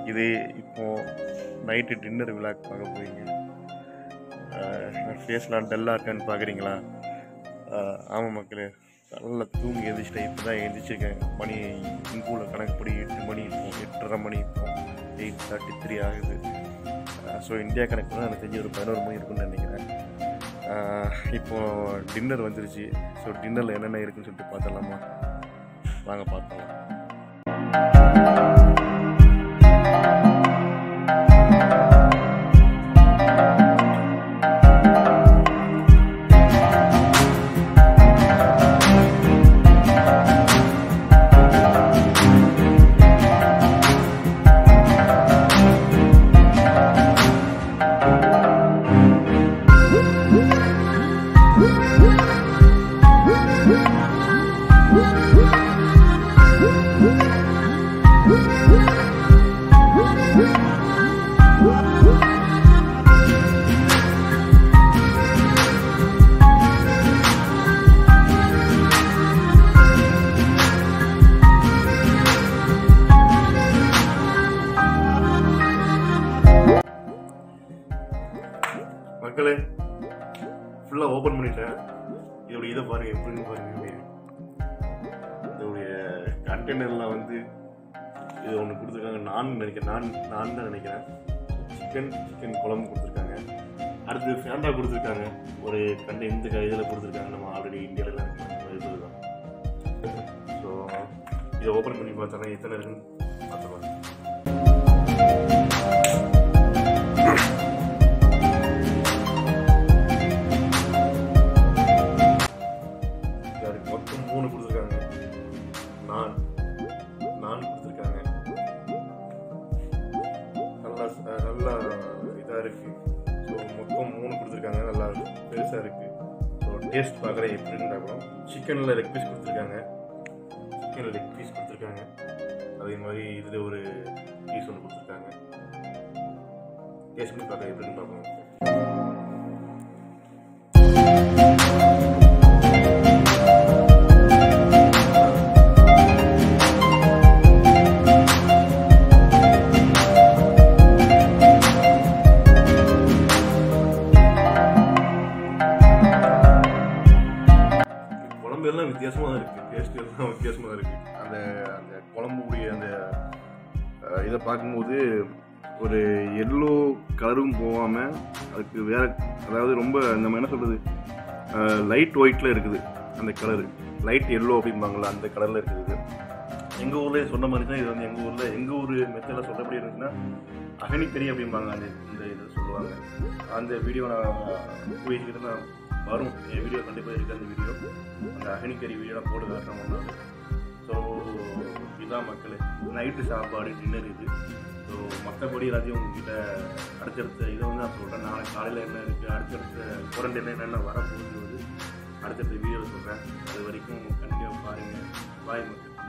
இது இப்போது night dinner விழாக்கு பார்க்க போவீங்க. ஃபேஸ்லாம் டல்லாக இருக்கான்னு பார்க்குறீங்களா? ஆமாம் மக்களே, நல்லா தூங்கி எழுந்திரிச்சிட்டேன். இப்போ தான் எழுந்திரிச்சிருக்கேன். மணி இங்கூரில் கணக்குப்படி 8 மணி இருக்கும், 8:30 மணி இருக்கும், 8:33 ஆகுது. ஸோ இந்தியா கணக்கு தான் எனக்கு தெரிஞ்சு ஒரு 11 மணி இருக்குன்னு நினைக்கிறேன். இப்போது டின்னர் வந்துருச்சு. ஸோ டின்னரில் என்னென்ன இருக்குன்னு சொல்லிட்டு பார்த்துடலாமா? வாங்க பார்த்துடலாம். மக்களே, ஃபுல்லாக ஓப்பன் பண்ணிட்டேன். இதோடைய இதை பாருங்கள், எப்படின்னு பாருங்கள். இதோடைய கண்டெய்னர்லாம் வந்து இது ஒன்று கொடுத்துருக்காங்க. நான் தான் நினைக்கிறேன். சிக்கன் குழம்பு கொடுத்துருக்காங்க. அடுத்து ஃபேண்டா கொடுத்துருக்காங்க. ஒரு இந்த இதில் கொடுத்துருக்காங்க. நம்ம ஆல்ரெடி இந்தியாவில் இது தான். ஸோ இதை ஓப்பன் பண்ணி பார்த்தோன்னா எத்தனை இருக்குன்னு பார்த்துக்கலாம். மொத்தம் 3 கொடுத்துருக்காங்க. நான் கொடுத்துருக்காங்க. நல்லா இதாக இருக்குது. ஸோ மொத்தம் 3 கொடுத்துருக்காங்க. நல்லா பெருசாக இருக்குது. ஸோ டேஸ்ட் பார்க்குறேன் எப்படின்னு பார்க்குறோம். சிக்கனில் லெக் பீஸ் கொடுத்துருக்காங்க. அதே மாதிரி இதில் ஒரு பீஸ் ஒன்று கொடுத்துருக்காங்க. டேஸ்ட் பண்ணி பார்க்குறேன் எப்படின்னு பார்க்குறோம். எல்லாம் வித்தியாசமாக தான் இருக்குது. டேஸ்ட் எல்லாம் வித்தியாசமாக தான் இருக்குது. அந்த குழம்புடைய அந்த இதை பார்க்கும்போது ஒரு எல்லோ கலரும் போகாமல் அதுக்கு வேறு, அதாவது ரொம்ப நம்ம என்ன சொல்கிறது, லைட் ஒயிட்டில் இருக்குது. அந்த கலரு லைட் எல்லோ அப்படிம்பாங்களா, அந்த கலரில் இருக்குது. எங்கள் ஊரில் சொன்ன மாதிரி தான் இது வந்து எங்கள் ஊர் மெத்தடில் சொல்கிறபடி இருந்துச்சுன்னா அகனிக்கறி அப்படிம்பாங்க. இந்த இதை சொல்லுவாங்க. அந்த வீடியோ நான் போயிட்டு நான் வரும். என் வீடியோ கண்டிப்பாக இருக்குது. அந்த வீடியோ, அந்த அகனிக்கறி வீடியோலாம் போட்டு காட்டுறோம் ஒன்றாவது. ஸோ இதுதான் மக்கள் நைட்டு சாப்பாடு டின்னர் இது. ஸோ மற்றபடி எல்லாத்தையும் உங்ககிட்ட அடுத்தடுத்த இதை வந்து நான் சொல்கிறேன். நாளைக்கு காலையில் என்ன இருக்குது, அடுத்தடுத்த குவாரண்டைனில் என்னென்ன வரப்போகுது அடுத்தடுத்த வீடியோவில் சொல்கிறேன். அது வரைக்கும் கண்டிப்பாக பாருங்கள். பாய் மக்கள்.